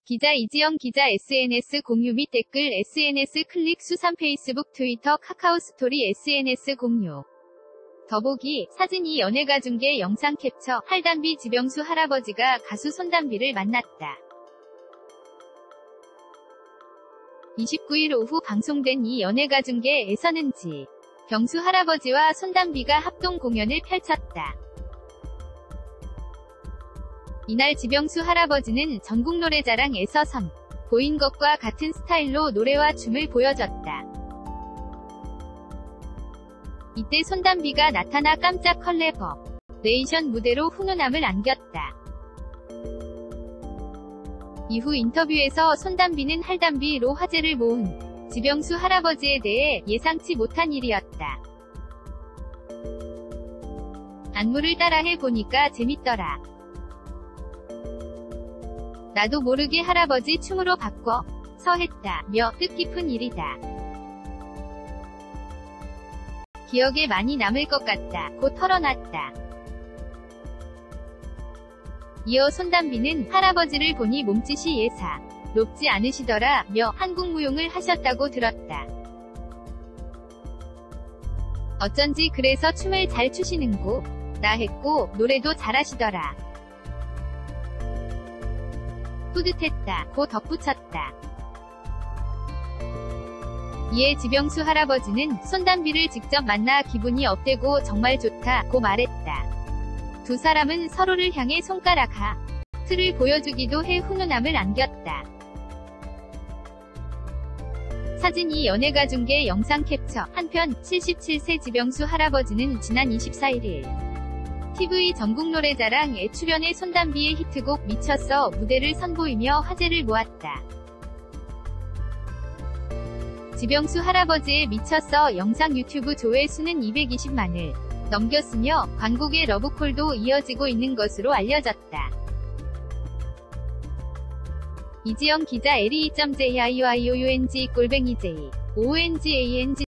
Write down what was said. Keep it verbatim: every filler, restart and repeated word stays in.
기자 이지영 기자 에스엔에스 공유 및 댓글 에스엔에스 클릭 수산 페이스북 트위터 카카오 스토리 에스엔에스 공유 더보기 사진이 연예가 중계 영상 캡처 할담비 지병수 할아버지가 가수 손담비를 만났다. 이십구일 오후 방송된 이 연예가 중계에서는 지. 병수 할아버지와 손담비가 합동 공연을 펼쳤다. 이날 지병수 할아버지는 전국노래자랑에서 선 보인 것과 같은 스타일로 노래와 춤을 보여줬다. 이때 손담비가 나타나 깜짝 컬래버 레이션 무대로 훈훈함을 안겼다. 이후 인터뷰에서 손담비는 할담비로 화제를 모은 지병수 할아버지에 대해 예상치 못한 일이었다. 안무를 따라해 보니까 재밌더라. 나도 모르게 할아버지 춤으로 바꿔서 했다. 며 뜻깊은 일이다. 기억에 많이 남을 것 같다. 고 털어놨다. 이어 손담비는 할아버지를 보니 몸짓이 예사 높지 않으시더라 며 한국 무용을 하셨다고 들었다. 어쩐지 그래서 춤을 잘 추시는고 나 했고 노래도 잘하시더라. 뿌듯했다. 고 덧붙였다. 이에 지병수 할아버지는 손담비를 직접 만나 기분이 업되고 정말 좋다 고 말했다. 두 사람은 서로를 향해 손가락 하트를 보여주기도 해 훈훈함을 안겼다. 사진이 연예가 중계 영상 캡처. 한편 칠십칠 세 지병수 할아버지는 지난 이십사일 티비 전국노래자랑에 출연해 손담비의 히트곡 미쳤어 무대를 선보이며 화제를 모았다. 지병수 할아버지의 미쳤어 영상 유튜브 조회수는 이백이십만을 넘겼으며 관곡의 러브콜도 이어지고 있는 것으로 알려졌다. 이지영 기자 엘이이 점 제이아이오아이오유엔지 골뱅이 제이 오엔지에이엔지